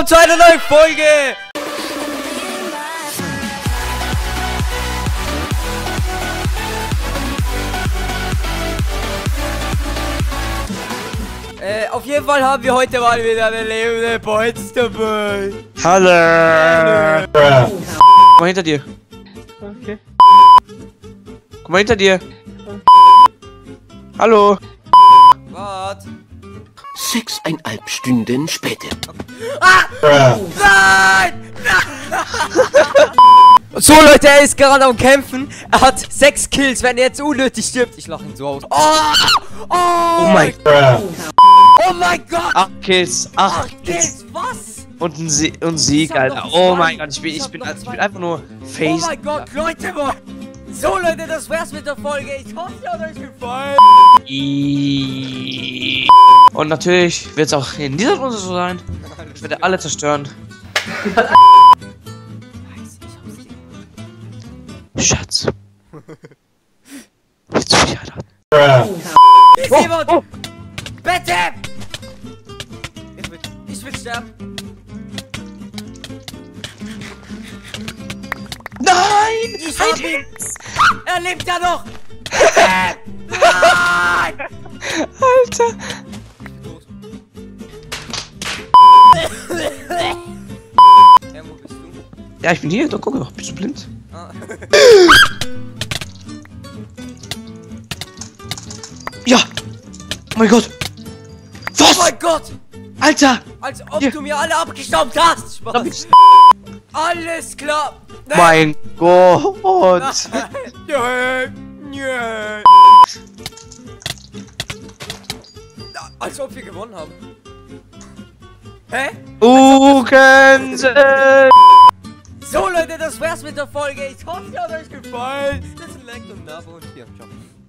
willkommen zu einer neuen Folge! Auf jeden Fall haben wir heute mal wieder eine lebende Boys dabei. Hallo! Guck mal hinter dir. Okay. Guck mal hinter dir. Hallo! Wart. 6,5 Stunden später. Nein! So Leute, er ist gerade am Kämpfen. Er hat 6 Kills, wenn er jetzt unnötig stirbt. Ich lache ihn so aus. Oh mein Gott! Oh mein Gott! 8 Kills! 8 Kills, was? Und ein Sieg, Alter. Oh mein Gott, ich bin einfach nur Face. Oh mein Gott, Leute, so Leute, das wär's mit der Folge. Ich hoffe, sie hat euch gefallen. Und natürlich wird es auch in dieser Runde so sein. Ich werde alle zerstören. Schatz. Willst du mich heiraten? Ist jemand? Bitte! Ich will sterben. Nein! Ich hab ihn! Er lebt ja noch! Nein! Alter! Wo bist du? Ja, ich bin hier. Doch, guck mal. Bist du blind? Ah. Ja! Oh mein Gott! Oh Was? mein Gott! Alter! Als ob Hier. du mir alle abgestaubt hast! Spaß. Alles klar! Nein. Mein Gott! Nein! Nein! Als ob wir gewonnen haben. Hä? Ukensen! So Leute, das wär's mit der Folge. Ich hoffe, sie hat euch gefallen. Lasst ein Like und ein Abo und hier. Ciao.